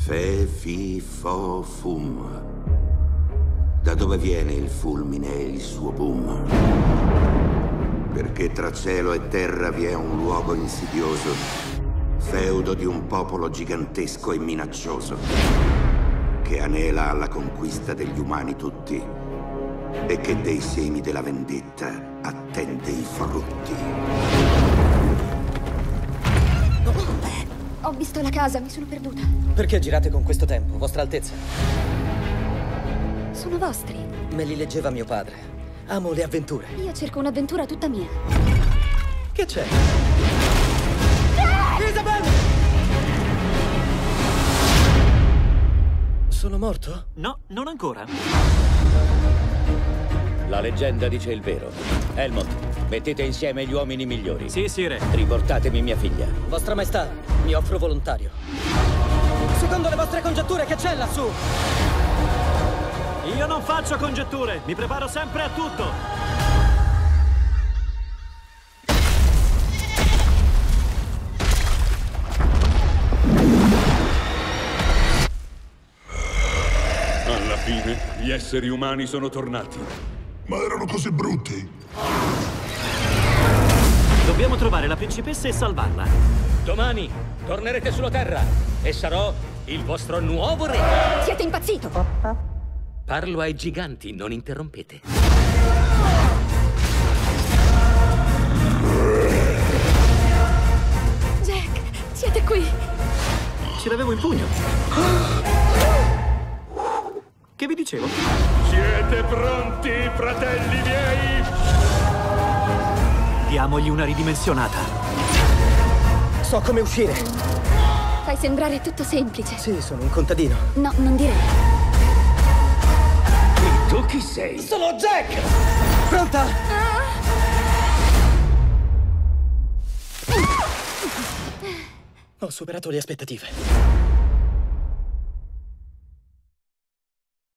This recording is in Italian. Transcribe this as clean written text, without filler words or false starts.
Fe, fi, fo, fum. Da dove viene il fulmine e il suo boom? Perché tra cielo e terra vi è un luogo insidioso, feudo di un popolo gigantesco e minaccioso, che anela alla conquista degli umani tutti e che dei semi della vendetta attende i frutti. Ho visto la casa, mi sono perduta. Perché girate con questo tempo, Vostra Altezza? Sono vostri. Me li leggeva mio padre. Amo le avventure. Io cerco un'avventura tutta mia. Che c'è? Isabel! Sono morto? No, non ancora. La leggenda dice il vero. Helmut, mettete insieme gli uomini migliori. Sì, sire. Riportatemi mia figlia. Vostra Maestà, mi offro volontario. Secondo le vostre congetture, che c'è lassù? Io non faccio congetture, mi preparo sempre a tutto. Alla fine, gli esseri umani sono tornati. Ma erano così brutti? Dobbiamo trovare la principessa e salvarla. Domani tornerete sulla Terra e sarò il vostro nuovo re. Siete impazzito! Parlo ai giganti, non interrompete. Jack, siete qui! Ce l'avevo in pugno. Che vi dicevo? Siete pronti, fratelli miei? Diamogli una ridimensionata. So come uscire. Fai sembrare tutto semplice. Sì, sono un contadino. No, non direi. E tu chi sei? Sono Jack! Pronta? Ho superato le aspettative.